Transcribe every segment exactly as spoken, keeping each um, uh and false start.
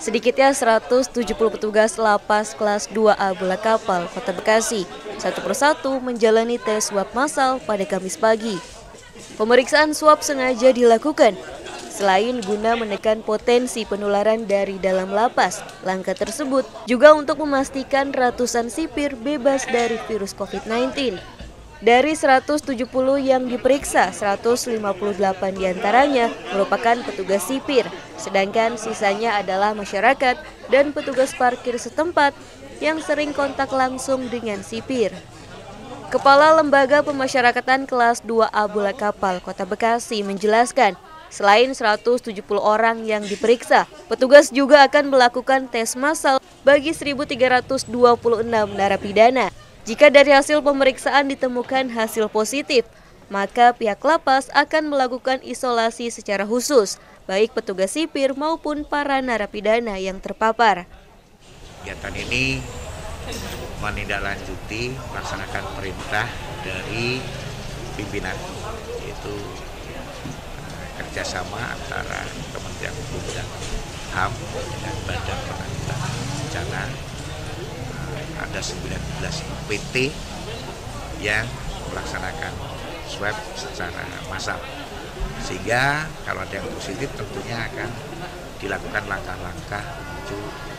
Sedikitnya seratus tujuh puluh petugas lapas kelas dua A Bola Kapal, Kota Bekasi, satu persatu menjalani tes swab massal pada Kamis pagi. Pemeriksaan swab sengaja dilakukan selain guna menekan potensi penularan dari dalam lapas. Langkah tersebut juga untuk memastikan ratusan sipir bebas dari virus covid sembilan belas. Dari seratus tujuh puluh yang diperiksa, seratus lima puluh delapan diantaranya merupakan petugas sipir, sedangkan sisanya adalah masyarakat dan petugas parkir setempat yang sering kontak langsung dengan sipir. Kepala Lembaga Pemasyarakatan Kelas dua A Bola Kapal, Kota Bekasi menjelaskan, selain seratus tujuh puluh orang yang diperiksa, petugas juga akan melakukan tes massal bagi seribu tiga ratus dua puluh enam narapidana. Jika dari hasil pemeriksaan ditemukan hasil positif, maka pihak lapas akan melakukan isolasi secara khusus, baik petugas sipir maupun para narapidana yang terpapar. Kegiatan ini menindaklanjuti melaksanakan perintah dari pimpinan, yaitu kerjasama antara Kementerian Hukum dan H A M dengan Badan Penanggulangan Bencana. Ada sembilan belas P T yang melaksanakan swab secara massal, sehingga kalau ada yang positif tentunya akan dilakukan langkah-langkah menuju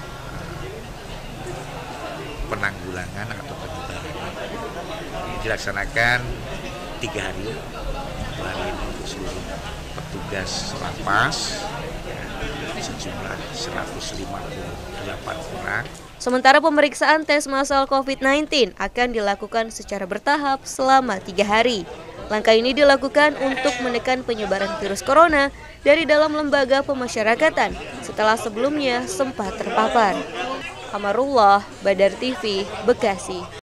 penanggulangan atau penyebaran. Ini dilaksanakan tiga hari, dua hari ini untuk seluruh petugas lapas sejumlah seratus lima puluh delapan orang. Sementara pemeriksaan tes massal covid sembilan belas akan dilakukan secara bertahap selama tiga hari. Langkah ini dilakukan untuk menekan penyebaran virus corona dari dalam lembaga pemasyarakatan setelah sebelumnya sempat terpapar. Amarullah, Badar T V, Bekasi.